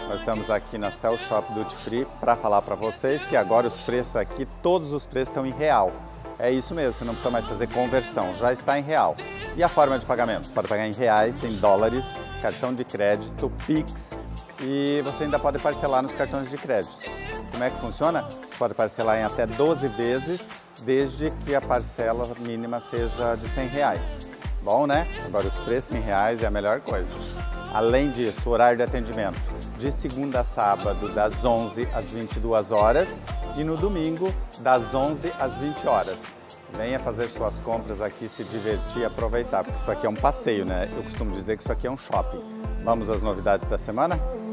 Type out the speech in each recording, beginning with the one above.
Nós estamos aqui na Cell Shop Duty Free para falar para vocês que agora os preços aqui, todos os preços estão em real. É isso mesmo, você não precisa mais fazer conversão, já está em real. E a forma de pagamento? Você pode pagar em reais, em dólares, cartão de crédito, Pix e você ainda pode parcelar nos cartões de crédito. Como é que funciona? Você pode parcelar em até 12 vezes, desde que a parcela mínima seja de R$100. Bom, né? Agora os preços em reais é a melhor coisa. Além disso, o horário de atendimento de segunda a sábado, das 11 às 22 horas e no domingo, das 11 às 20 horas. Venha fazer suas compras aqui, se divertir e aproveitar, porque isso aqui é um passeio, né? Eu costumo dizer que isso aqui é um shopping. Vamos às novidades da semana?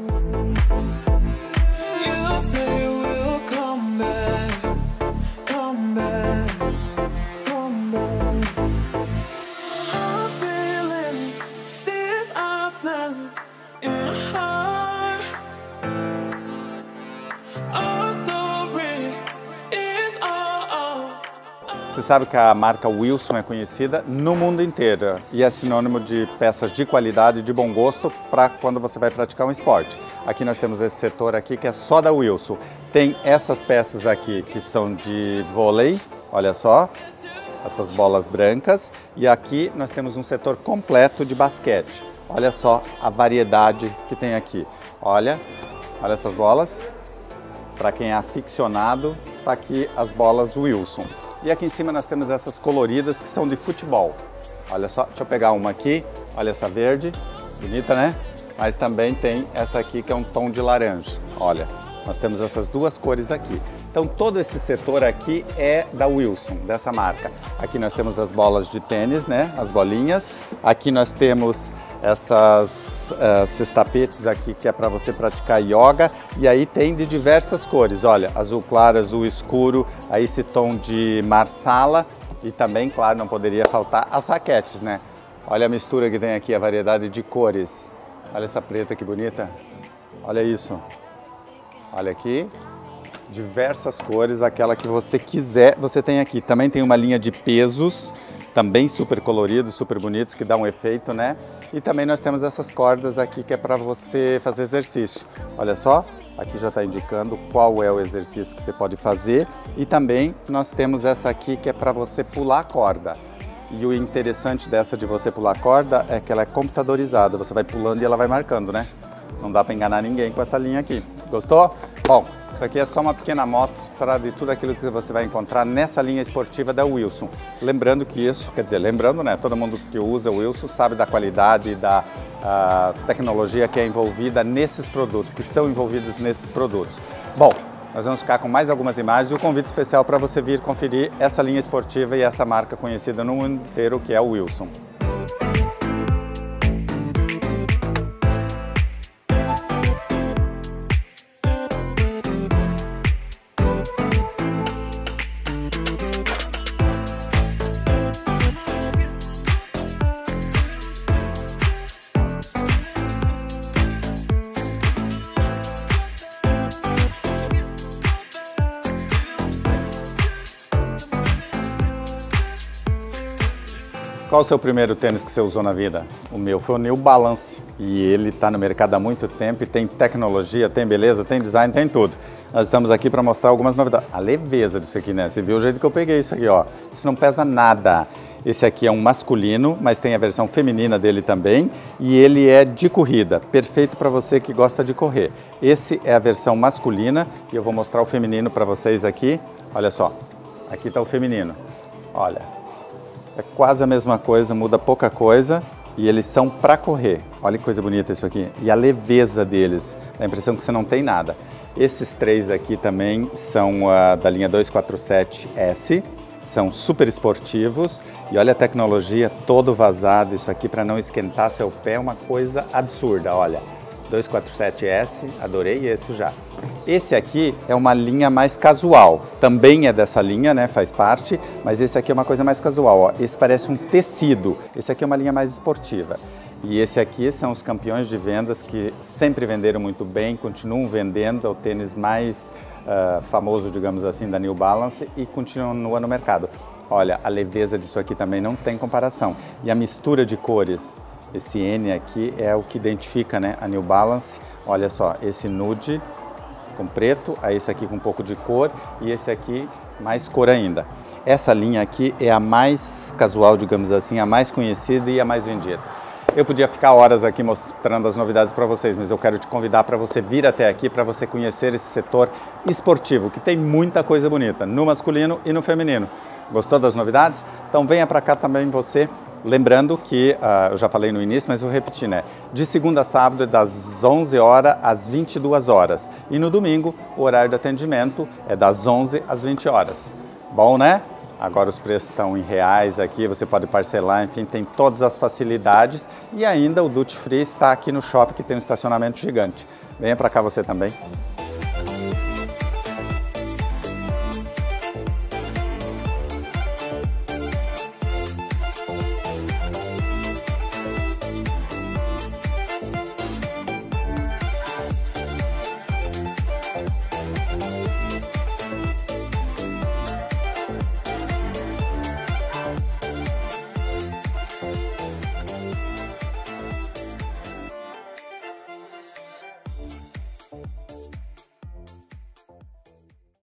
Você sabe que a marca Wilson é conhecida no mundo inteiro e é sinônimo de peças de qualidade e de bom gosto para quando você vai praticar um esporte. Aqui nós temos esse setor aqui que é só da Wilson. Tem essas peças aqui que são de vôlei, olha só, essas bolas brancas. E aqui nós temos um setor completo de basquete. Olha só a variedade que tem aqui. Olha essas bolas. Para quem é aficionado, tá aqui as bolas Wilson. E aqui em cima nós temos essas coloridas que são de futebol. Olha só, deixa eu pegar uma aqui. Olha essa verde, bonita, né? Mas também tem essa aqui que é um tom de laranja. Olha, nós temos essas duas cores aqui. Então todo esse setor aqui é da Wilson, dessa marca. Aqui nós temos as bolas de tênis, né? As bolinhas. Aqui nós temos esses tapetes aqui que é para você praticar yoga. E aí tem de diversas cores, olha, azul claro, azul escuro, aí esse tom de marsala. E também, claro, não poderia faltar as raquetes, né? Olha a mistura que tem aqui, a variedade de cores. Olha essa preta que bonita. Olha isso. Olha aqui. Diversas cores, aquela que você quiser, você tem aqui. Também tem uma linha de pesos, também super coloridos, super bonitos, que dá um efeito, né? E também nós temos essas cordas aqui que é para você fazer exercício. Olha só, aqui já está indicando qual é o exercício que você pode fazer. E também nós temos essa aqui que é para você pular a corda. E o interessante dessa de você pular a corda é que ela é computadorizada. Você vai pulando e ela vai marcando, né? Não dá para enganar ninguém com essa linha aqui. Gostou? Bom, isso aqui é só uma pequena amostra de tudo aquilo que você vai encontrar nessa linha esportiva da Wilson. Lembrando que isso, quer dizer, lembrando, né? Todo mundo que usa o Wilson sabe da qualidade e da tecnologia que é envolvida nesses produtos, que são envolvidos nesses produtos. Bom, nós vamos ficar com mais algumas imagens e o convite especial para você vir conferir essa linha esportiva e essa marca conhecida no mundo inteiro, que é o Wilson. Qual o seu primeiro tênis que você usou na vida? O meu foi o New Balance e ele está no mercado há muito tempo e tem tecnologia, tem beleza, tem design, tem tudo. Nós estamos aqui para mostrar algumas novidades. A leveza disso aqui, né? Você viu o jeito que eu peguei isso aqui, ó. Isso não pesa nada. Esse aqui é um masculino, mas tem a versão feminina dele também e ele é de corrida, perfeito para você que gosta de correr. Esse é a versão masculina e eu vou mostrar o feminino para vocês aqui. Olha só, aqui está o feminino. Olha. É quase a mesma coisa, muda pouca coisa e eles são para correr. Olha que coisa bonita isso aqui. E a leveza deles, dá a impressão que você não tem nada. Esses três aqui também são da linha 247S, são super esportivos e olha a tecnologia, todo vazado. Isso aqui para não esquentar seu pé é uma coisa absurda, olha. 247S, adorei esse já. Esse aqui é uma linha mais casual, também é dessa linha, né, faz parte, mas esse aqui é uma coisa mais casual, ó. Esse parece um tecido, esse aqui é uma linha mais esportiva. E esse aqui são os campeões de vendas que sempre venderam muito bem, continuam vendendo, é o tênis mais famoso, digamos assim, da New Balance e continua no mercado. Olha, a leveza disso aqui também não tem comparação. E a mistura de cores, esse N aqui é o que identifica, né, a New Balance. Olha só, esse nude com preto, aí esse aqui com um pouco de cor e esse aqui mais cor ainda. Essa linha aqui é a mais casual, digamos assim, a mais conhecida e a mais vendida. Eu podia ficar horas aqui mostrando as novidades para vocês, mas eu quero te convidar para você vir até aqui, para você conhecer esse setor esportivo, que tem muita coisa bonita, no masculino e no feminino. Gostou das novidades? Então venha para cá também você. Lembrando que, eu já falei no início, mas vou repetir, né? De segunda a sábado é das 11 horas às 22 horas. E no domingo, o horário de atendimento é das 11 às 20 horas. Bom, né? Agora os preços estão em reais aqui, você pode parcelar, enfim, tem todas as facilidades. E ainda o Duty Free está aqui no shopping, que tem um estacionamento gigante. Venha para cá você também.